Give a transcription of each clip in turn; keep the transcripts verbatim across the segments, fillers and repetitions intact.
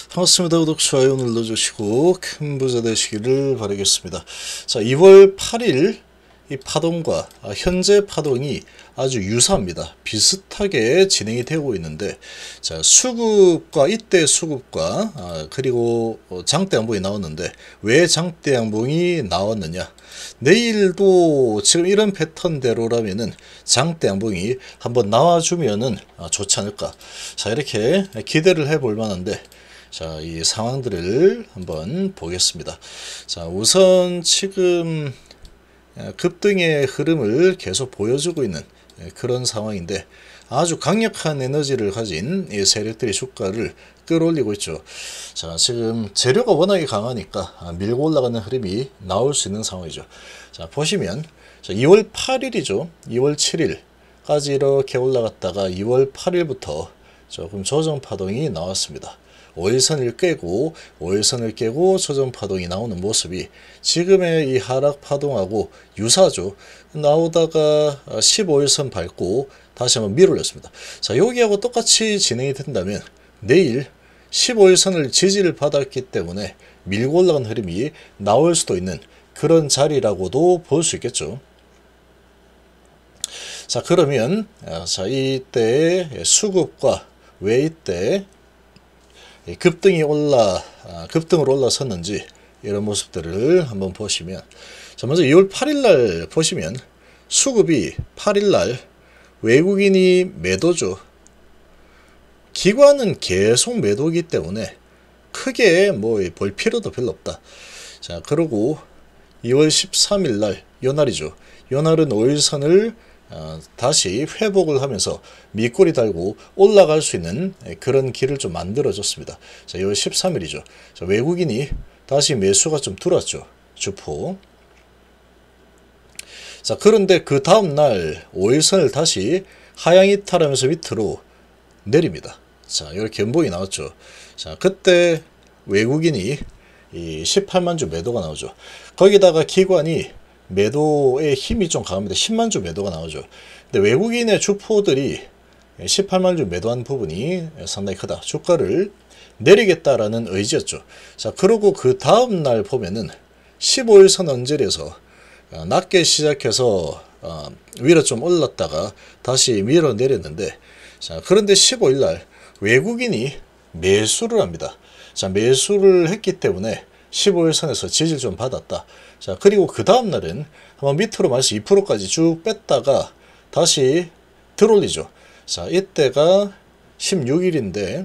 반갑습니다. 구독, 좋아요 눌러주시고 큰 부자 되시기를 바라겠습니다. 자, 이월 팔일 이 파동과 현재 파동이 아주 유사합니다. 비슷하게 진행이 되고 있는데, 자, 수급과 이때 수급과 아, 그리고 장대 양봉이 나왔는데 왜 장대 양봉이 나왔느냐? 내일도 지금 이런 패턴대로라면은 장대 양봉이 한번 나와주면은 좋지 않을까? 자, 이렇게 기대를 해볼 만한데, 자, 이 상황들을 한번 보겠습니다. 자, 우선 지금 급등의 흐름을 계속 보여주고 있는 그런 상황인데, 아주 강력한 에너지를 가진 이 세력들이 주가를 끌어올리고 있죠. 자, 지금 재료가 워낙에 강하니까 밀고 올라가는 흐름이 나올 수 있는 상황이죠. 자, 보시면 자, 이월 팔일이죠. 이월 칠일까지 이렇게 올라갔다가 이월 팔일부터 조금 조정 파동이 나왔습니다. 오일선을 깨고 오일선을 깨고 조정 파동이 나오는 모습이 지금의 이 하락 파동하고 유사하죠. 나오다가 십오일선 밟고 다시 한번 밀어올렸습니다. 자, 여기하고 똑같이 진행이 된다면 내일 십오일선을 지지를 받았기 때문에 밀고 올라간 흐름이 나올 수도 있는 그런 자리라고도 볼 수 있겠죠. 자, 그러면 자, 이때 수급과 왜 이때 급등이 올라 급등으로 올라섰는지 이런 모습들을 한번 보시면, 자, 먼저 이월 팔일날 보시면 수급이 팔일날 외국인이 매도죠. 기관은 계속 매도이기 때문에 크게 뭐 볼 필요도 별로 없다. 자, 그리고 이월 십삼일날 요날이죠. 요날은 오일선을 어, 다시 회복을 하면서 밑꼬리 달고 올라갈 수 있는 그런 길을 좀 만들어 줬습니다. 자, 이월 십삼일이죠. 자, 외국인이 다시 매수가 좀 들어왔죠. 주포. 자, 그런데 그 다음날 오일선을 다시 하향 이탈하면서 밑으로 내립니다. 자, 이렇게 연봉이 나왔죠. 자, 그때 외국인이 이 십팔만 주 매도가 나오죠. 거기다가 기관이 매도의 힘이 좀 강합니다. 십만 주 매도가 나오죠. 근데 외국인의 주포들이 십팔만 주 매도한 부분이 상당히 크다. 주가를 내리겠다라는 의지였죠. 자, 그리고 그 다음날 보면은 십오일선 언저리에서 낮게 시작해서 위로 좀 올랐다가 다시 밀어 내렸는데, 자, 그런데 십오일날 외국인이 매수를 합니다. 자, 매수를 했기 때문에 십오일선에서 지지를 좀 받았다. 자, 그리고 그 다음날은 한번 밑으로 마이너스 이 퍼센트까지 쭉 뺐다가 다시 들어올리죠. 자, 이때가 십육일인데,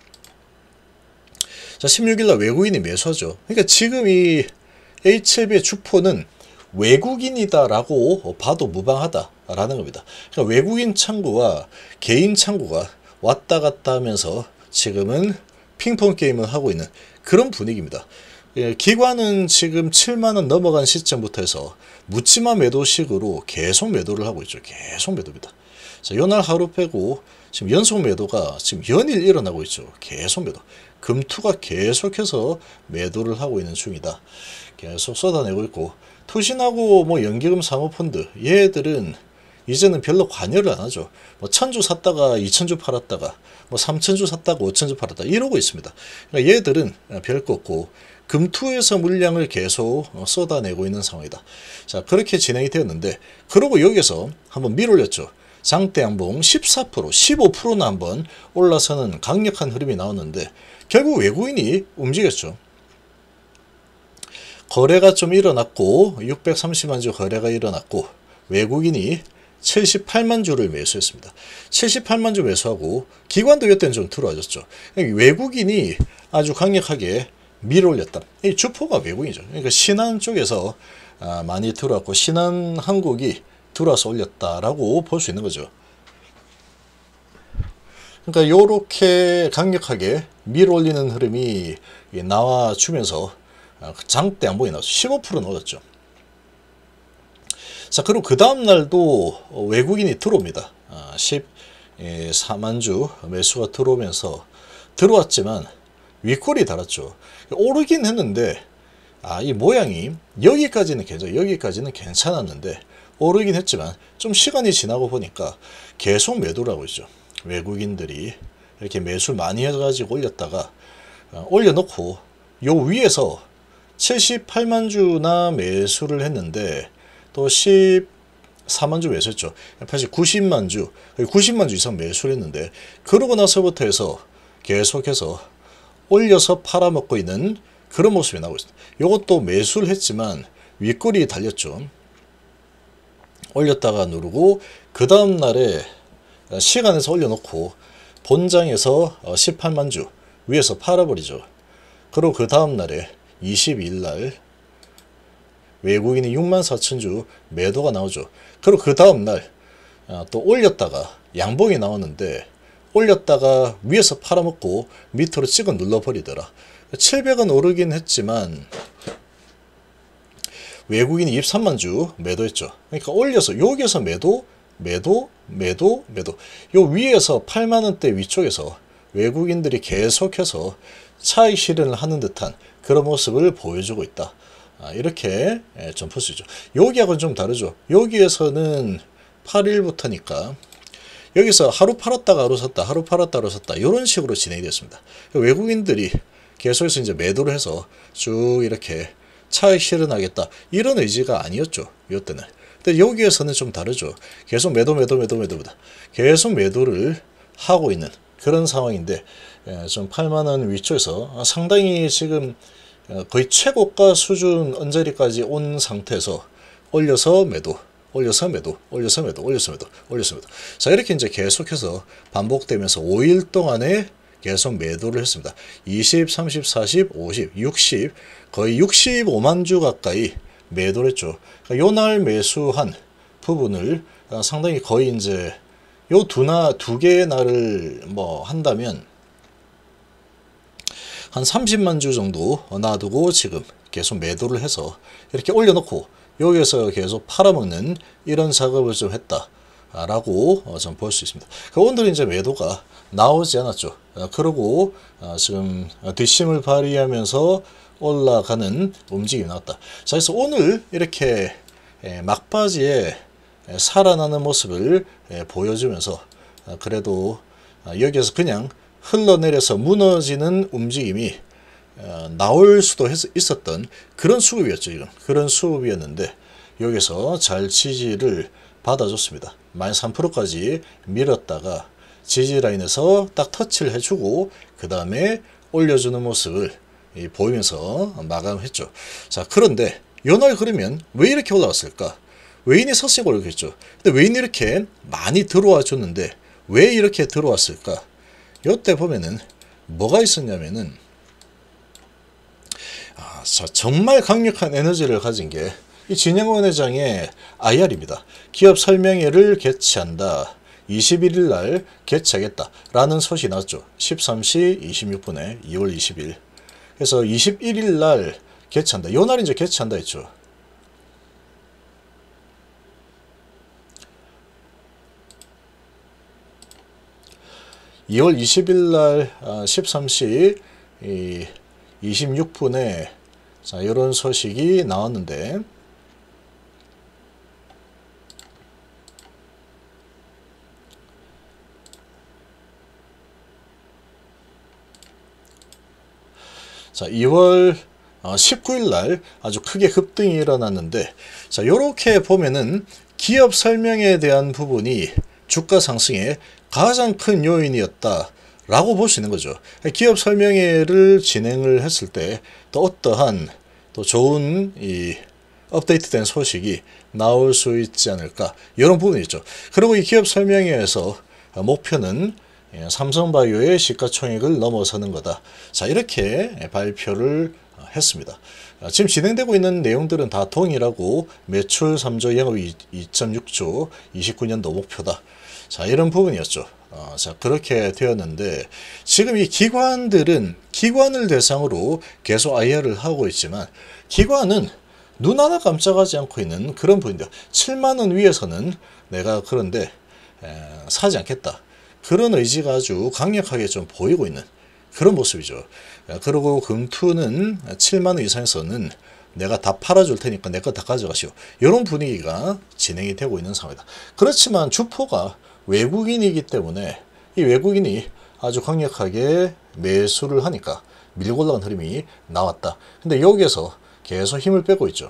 자, 십육일날 외국인이 매수하죠. 그러니까 지금 이 에이치엘비의 주포는 외국인이다라고 봐도 무방하다라는 겁니다. 그러니까 외국인 창구와 개인 창구가 왔다 갔다 하면서 지금은 핑퐁 게임을 하고 있는 그런 분위기입니다. 예, 기관은 지금 칠만원 넘어간 시점부터 해서 묻지마 매도식으로 계속 매도를 하고 있죠. 계속 매도입니다. 자, 요날 하루 빼고 지금 연속 매도가 지금 연일 일어나고 있죠. 계속 매도. 금투가 계속해서 매도를 하고 있는 중이다. 계속 쏟아내고 있고, 투신하고 뭐 연기금 사모펀드 얘들은 이제는 별로 관여를 안 하죠. 뭐 천주 샀다가 이천주 팔았다가 뭐 삼천주 샀다가 오천주 팔았다 이러고 있습니다. 그러니까 얘들은 별 거 없고 금투에서 물량을 계속 쏟아내고 있는 상황이다. 자, 그렇게 진행이 되었는데, 그리고 여기서 한번 밀어올렸죠. 장대 양봉 십사 퍼센트, 십오 퍼센트나 한번 올라서는 강력한 흐름이 나왔는데 결국 외국인이 움직였죠. 거래가 좀 일어났고 육백삼십만 주 거래가 일어났고 외국인이 칠십팔만 주를 매수했습니다. 칠십팔만 주 매수하고 기관도 이때는 좀 들어와줬죠. 외국인이 아주 강력하게 밀어올렸다. 이 주포가 외국인이죠. 그러니까 신한 쪽에서 많이 들어왔고 신한 한국이 들어와서 올렸다라고 볼 수 있는 거죠. 그러니까 요렇게 강력하게 밀어올리는 흐름이 나와주면서 장대 양봉이 나왔죠. 십오 퍼센트 넣었죠. 자, 그리고 그 다음날도 외국인이 들어옵니다. 십사만 주 매수가 들어오면서 들어왔지만 윗골이 달았죠. 오르긴 했는데 아, 이 모양이 여기까지는 괜찮아 여기까지는 괜찮았는데 오르긴 했지만 좀 시간이 지나고 보니까 계속 매도를 하고 있죠. 외국인들이 이렇게 매수를 많이 해가지고 올렸다가 올려놓고 요 위에서 칠십팔만 주나 매수를 했는데 또 십사만 주 매수했죠. 사실 구십만 주, 구십만 주 이상 매수를 했는데 그러고 나서부터 해서 계속해서 올려서 팔아먹고 있는 그런 모습이 나오고 있습니다. 요것도 매수를 했지만 윗꼬리 달렸죠. 올렸다가 누르고 그 다음 날에 시간에서 올려놓고 본장에서 십팔만 주 위에서 팔아버리죠. 그리고 그 다음 날에 이십이 일 날 외국인이 육만 사천 주 매도가 나오죠. 그리고 그 다음 날 또 올렸다가 양봉이 나오는데 올렸다가 위에서 팔아먹고 밑으로 찍어 눌러버리더라. 칠백 원 오르긴 했지만 외국인이 이십삼만 주 매도했죠. 그러니까 올려서 여기에서 매도 매도 매도 매도 요 위에서 팔만 원대 위쪽에서 외국인들이 계속해서 차익 실현을 하는 듯한 그런 모습을 보여주고 있다. 아, 이렇게 좀 볼 수 있죠. 여기하고는 좀 다르죠. 여기에서는 팔 일부터니까 여기서 하루 팔았다가 하루 샀다, 하루 팔았다 하루 샀다 이런 식으로 진행이 됐습니다. 외국인들이 계속해서 이제 매도를 해서 쭉 이렇게 차익 실현하겠다 이런 의지가 아니었죠. 이때는. 근데 여기에서는 좀 다르죠. 계속 매도 매도 매도 매도보다 계속 매도를 하고 있는 그런 상황인데 좀 팔만 원 위쪽에서 상당히 지금 거의 최고가 수준 언저리까지 온 상태에서 올려서 매도 올려서 매도 올려서 매도 올려서 매도 올려서 매도 자 이렇게 이제 계속해서 반복되면서 오 일 동안에 계속 매도를 했습니다. 이십, 삼십, 사십, 오십, 육십 거의 육십오만 주 가까이 매도를 했죠. 그러니까 요날 매수한 부분을 상당히 거의 이제 요 두나 두 개의 날을 뭐 한다면 한 삼십만 주 정도 놔두고 지금 계속 매도를 해서 이렇게 올려놓고 여기에서 계속 팔아먹는 이런 작업을 좀 했다 라고 좀 볼 수 있습니다. 오늘 이제 매도가 나오지 않았죠. 그러고 지금 뒷심을 발휘하면서 올라가는 움직임이 나왔다. 자, 그래서 오늘 이렇게 막바지에 살아나는 모습을 보여주면서 그래도 여기에서 그냥 흘러내려서 무너지는 움직임이 나올 수도 있었던 그런 수급이었죠. 지금 그런 수급이었는데 여기서 잘 지지를 받아줬습니다. 마이너스 삼 퍼센트까지 밀었다가 지지라인에서 딱 터치를 해주고 그 다음에 올려주는 모습을 보이면서 마감했죠. 자, 그런데 요날 그러면 왜 이렇게 올라왔을까? 외인이 샀으니까 올라갔죠. 근데 외인이 이렇게 많이 들어와 줬는데 왜 이렇게 들어왔을까? 요때 보면은 뭐가 있었냐면은 아, 자, 정말 강력한 에너지를 가진 게 이 진영원 회장의 아이알입니다. 기업 설명회를 개최한다. 이십일 일 날 개최하겠다 라는 소식이 나왔죠. 십삼 시 이십육 분에 이월 이십일. 그래서 이십일 일 날 개최한다. 요 날 이제 개최한다 했죠. 이월 이십일 날 십삼 시 이십육 분에 자, 이런 소식이 나왔는데 자, 이월 십구 일 날 아주 크게 급등이 일어났는데 자, 요렇게 보면은 기업 설명에 대한 부분이 주가 상승에 가장 큰 요인이었다 라고 볼 수 있는 거죠. 기업 설명회를 진행을 했을 때 또 어떠한 또 좋은 이 업데이트된 소식이 나올 수 있지 않을까 이런 부분이 있죠. 그리고 이 기업 설명회에서 목표는 삼성바이오의 시가총액을 넘어서는 거다. 자, 이렇게 발표를 했습니다. 지금 진행되고 있는 내용들은 다 동일하고 매출 삼 조, 영업이 이 점 육 조, 이십구 년도 목표다. 자, 이런 부분이었죠. 어, 자, 그렇게 되었는데 지금 이 기관들은 기관을 대상으로 계속 아이알을 하고 있지만 기관은 눈 하나 깜짝하지 않고 있는 그런 부분인데 칠만 원 위에서는 내가 그런데 에, 사지 않겠다. 그런 의지가 아주 강력하게 좀 보이고 있는 그런 모습이죠. 그리고 금투는 칠만 원 이상에서는 내가 다 팔아줄 테니까 내 거 다 가져가시오. 이런 분위기가 진행이 되고 있는 상황이다. 그렇지만 주포가 외국인이기 때문에 이 외국인이 아주 강력하게 매수를 하니까 밀고 올라간 흐름이 나왔다. 근데 여기에서 계속 힘을 빼고 있죠.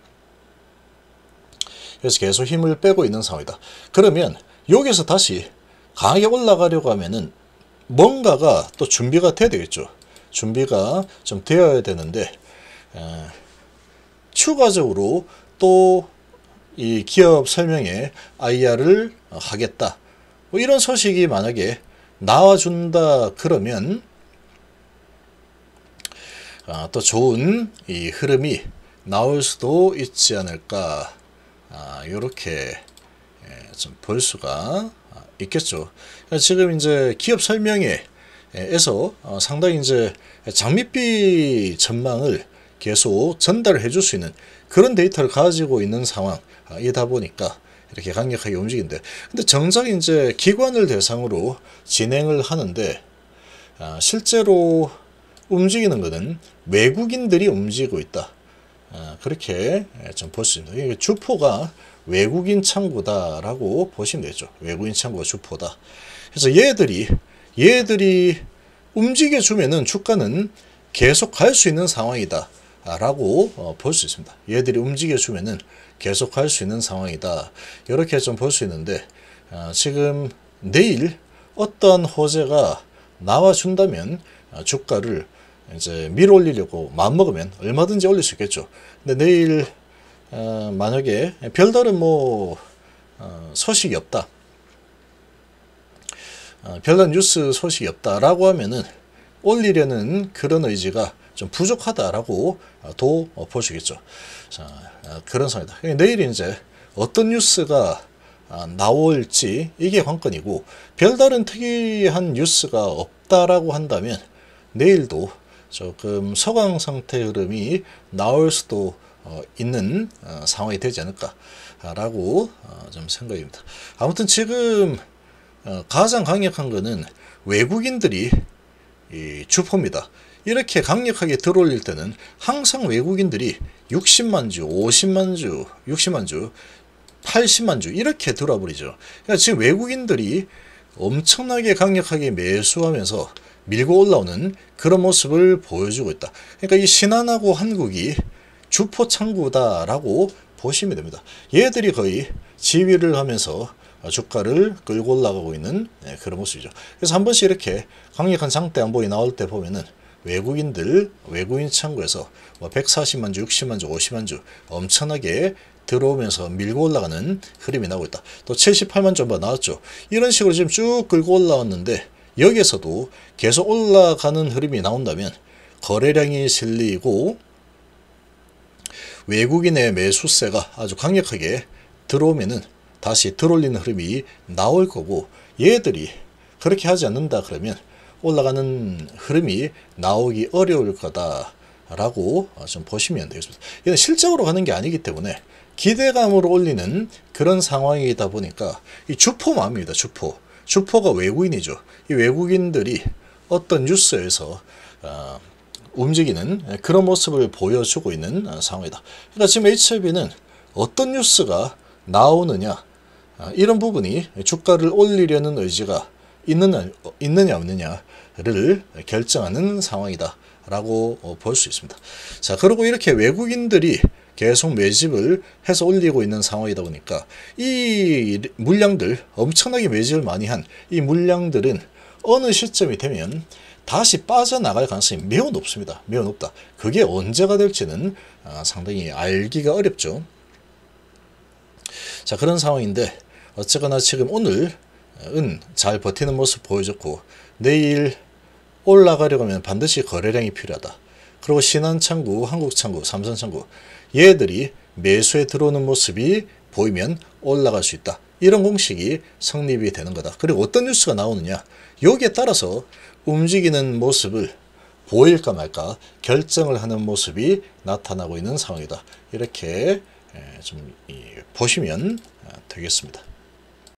그래서 계속 힘을 빼고 있는 상황이다. 그러면 여기서 다시 강하게 올라가려고 하면은 뭔가가 또 준비가 돼야 되겠죠. 준비가 좀 되어야 되는데 에, 추가적으로 또 이 기업 설명에 아이알을 하겠다. 뭐 이런 소식이 만약에 나와준다 그러면 아, 또 좋은 이 흐름이 나올 수도 있지 않을까. 아, 요렇게 좀 볼 수가 있겠죠. 지금 이제 기업 설명회에서 상당히 이제 장밋빛 전망을 계속 전달해 줄 수 있는 그런 데이터를 가지고 있는 상황이다 보니까 이렇게 강력하게 움직인데, 근데 정작 이제 기관을 대상으로 진행을 하는데 실제로 움직이는 것은 외국인들이 움직이고 있다. 그렇게 좀 볼 수 있습니다. 주포가 외국인 창구다라고 보시면 되죠. 외국인 창구가 주포다. 그래서 얘들이 얘들이 움직여주면은 주가는 계속 갈 수 있는 상황이다 라고 볼 수 있습니다. 얘들이 움직여주면은 계속 갈 수 있는 상황이다. 이렇게 좀 볼 수 있는데 지금 내일 어떤 호재가 나와준다면 주가를 이제 밀어 올리려고 마음먹으면 얼마든지 올릴 수 있겠죠. 근데 내일 어, 만약에 별다른 뭐 어, 소식이 없다, 어, 별다른 뉴스 소식이 없다라고 하면은 올리려는 그런 의지가 좀 부족하다라고 도 보시겠죠. 자, 어, 그런 상황이다. 내일 이제 어떤 뉴스가 나올지 이게 관건이고, 별다른 특이한 뉴스가 없다라고 한다면 내일도 조금 서강 상태 흐름이 나올 수도 어, 있는 어, 상황이 되지 않을까라고 어, 좀 생각입니다. 아무튼 지금 어, 가장 강력한 것은 외국인들이 이 주포입니다. 이렇게 강력하게 들어올릴 때는 항상 외국인들이 육십만 주, 오십만 주, 육십만 주, 팔십만 주 이렇게 들어와 버리죠. 그러니까 지금 외국인들이 엄청나게 강력하게 매수하면서 밀고 올라오는 그런 모습을 보여주고 있다. 그러니까 이 신한하고 한국이 주포 창구다라고 보시면 됩니다. 얘들이 거의 지휘를 하면서 주가를 끌고 올라가고 있는 그런 모습이죠. 그래서 한 번씩 이렇게 강력한 장대 안보이 나올 때 보면은 외국인들, 외국인 창구에서 백사십만 주, 육십만 주, 오십만 주 엄청나게 들어오면서 밀고 올라가는 흐름이 나오고 있다. 또 칠십팔만 주 한번 나왔죠. 이런 식으로 지금 쭉 끌고 올라왔는데 여기에서도 계속 올라가는 흐름이 나온다면 거래량이 실리고 외국인의 매수세가 아주 강력하게 들어오면은 다시 들어올리는 흐름이 나올 거고, 얘들이 그렇게 하지 않는다 그러면 올라가는 흐름이 나오기 어려울 거다라고 좀 보시면 되겠습니다. 이건 실적으로 가는 게 아니기 때문에 기대감으로 올리는 그런 상황이다 보니까 이 주포 마음입니다. 주포. 주포가 외국인이죠. 이 외국인들이 어떤 뉴스에서 어, 움직이는 그런 모습을 보여주고 있는 상황이다. 그러니까 지금 에이치아이비는 어떤 뉴스가 나오느냐, 이런 부분이 주가를 올리려는 의지가 있느냐, 있느냐 없느냐를 결정하는 상황이다 라고 볼 수 있습니다. 자, 그리고 이렇게 외국인들이 계속 매집을 해서 올리고 있는 상황이다 보니까 이 물량들, 엄청나게 매집을 많이 한 이 물량들은 어느 시점이 되면 다시 빠져나갈 가능성이 매우 높습니다. 매우 높다. 그게 언제가 될지는 상당히 알기가 어렵죠. 자, 그런 상황인데 어쨌거나 지금 오늘은 잘 버티는 모습 보여줬고, 내일 올라가려고 하면 반드시 거래량이 필요하다. 그리고 신한창구, 한국창구, 삼성창구 얘들이 매수에 들어오는 모습이 보이면 올라갈 수 있다. 이런 공식이 성립이 되는 거다. 그리고 어떤 뉴스가 나오느냐, 여기에 따라서 움직이는 모습을 보일까 말까 결정을 하는 모습이 나타나고 있는 상황이다. 이렇게 좀 보시면 되겠습니다.